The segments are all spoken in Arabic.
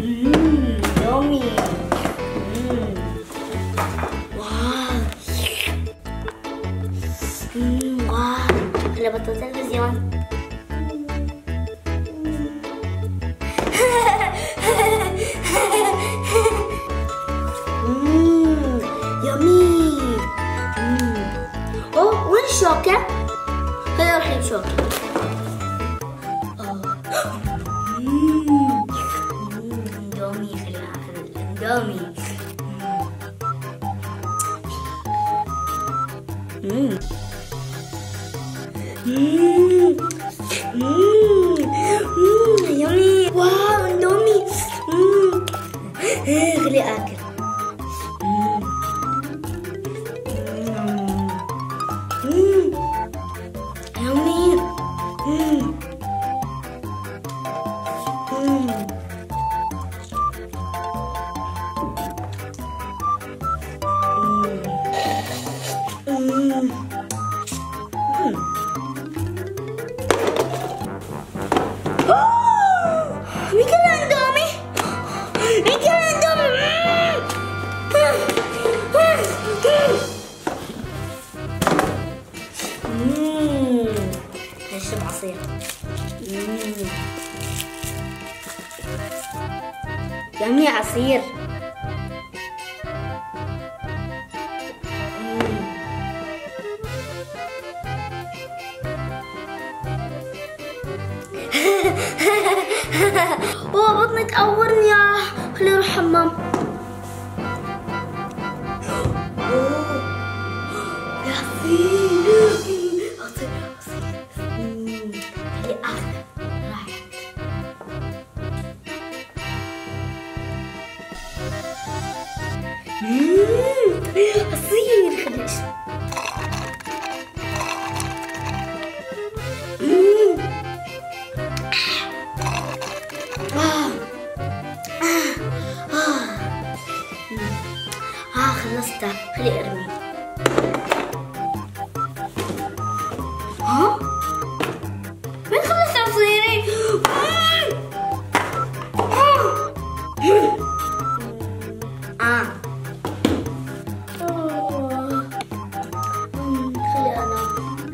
يومي. واو. واو. هلا بطل تلفزيون. يومي. اوه وين الشوكة؟ خليني اروح اجيب شوكة. اندومي. خليني اخذ الاندومي. يومي. واو اندومي. خليني اكل. يومي. مين كان اندومي؟ مين كان اندومي؟ هشرب عصير. يومي عصير. اوه بطني تقورني. خليني اروح حمام. يا عصير. عصير عصير. خليني اخذ راحت. عصير. خليني اشرب. خلصتها. خلي ارمي. ها؟ وين خلصت عصيري؟ خلي انام.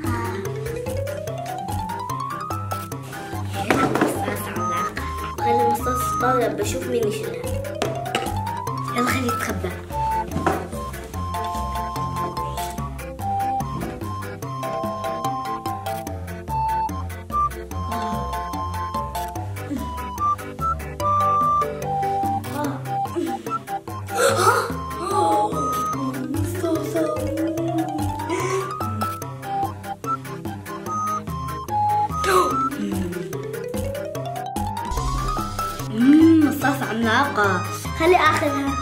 مصاص عملاقة. خلي المصاص طالع بشوف مين يشيلها. يلا خليه يتخبى. مصاص عملاقة. خلي اخذها.